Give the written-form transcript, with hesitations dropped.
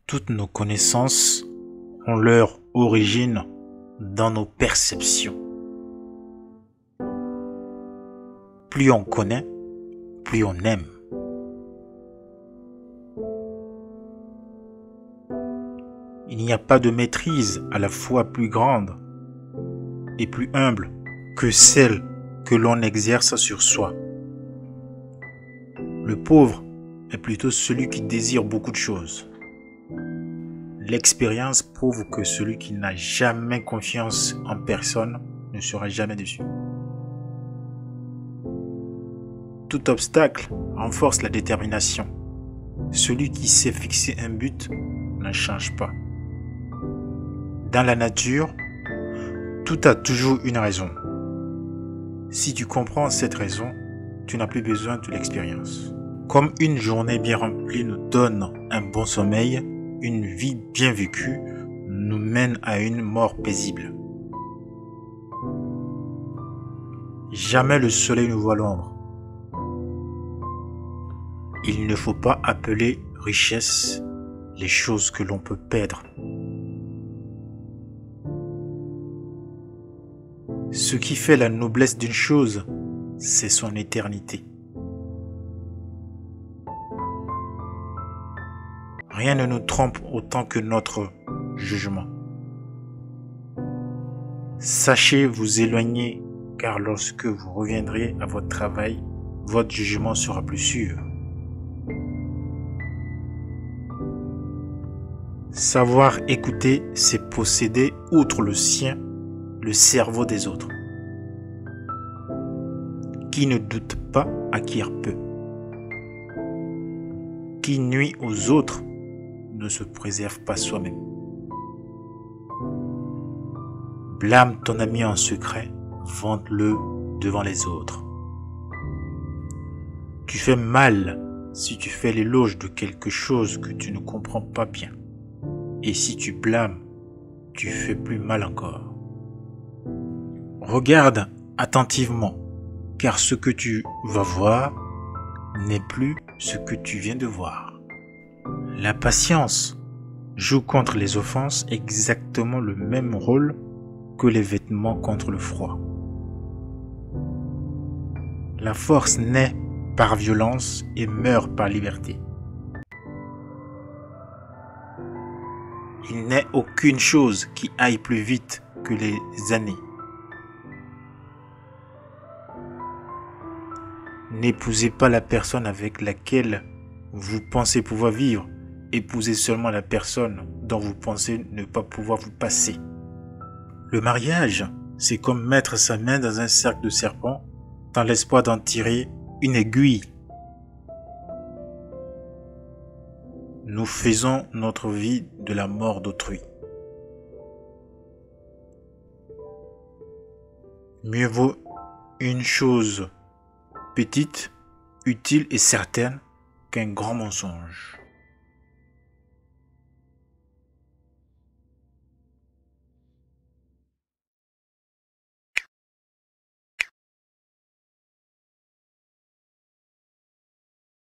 Toutes nos connaissances ont leur origine dans nos perceptions. Plus on connaît, plus on aime. Il n'y a pas de maîtrise à la fois plus grande et plus humble que celle que l'on exerce sur soi. Le pauvre est plutôt celui qui désire beaucoup de choses. L'expérience prouve que celui qui n'a jamais confiance en personne ne sera jamais déçu. Tout obstacle renforce la détermination. Celui qui sait fixer un but n'en change pas. Dans la nature, tout a toujours une raison. Si tu comprends cette raison, tu n'as plus besoin de l'expérience. Comme une journée bien remplie nous donne un bon sommeil, une vie bien vécue nous mène à une mort paisible. Jamais le soleil ne voit l'ombre. Il ne faut pas appeler richesse les choses que l'on peut perdre. Ce qui fait la noblesse d'une chose, c'est son éternité. Rien ne nous trompe autant que notre jugement. Sachez vous éloigner, car lorsque vous reviendrez à votre travail, votre jugement sera plus sûr. Savoir écouter, c'est posséder, outre le sien, le cerveau des autres. Qui ne doute pas acquiert peu. Qui nuit aux autres ne se préserve pas soi-même. Blâme ton ami en secret, vante-le devant les autres. Tu fais mal si tu fais l'éloge de quelque chose que tu ne comprends pas bien. Et si tu blâmes, tu fais plus mal encore. Regarde attentivement, car ce que tu vas voir n'est plus ce que tu viens de voir. La patience joue contre les offenses exactement le même rôle que les vêtements contre le froid. La force naît par violence et meurt par liberté. Il n'est aucune chose qui aille plus vite que les années. N'épousez pas la personne avec laquelle vous pensez pouvoir vivre. Épousez seulement la personne dont vous pensez ne pas pouvoir vous passer. Le mariage, c'est comme mettre sa main dans un cercle de serpent dans l'espoir d'en tirer une aiguille. Nous faisons notre vie de la mort d'autrui. Mieux vaut une chose petite, utile et certaine qu'un grand mensonge.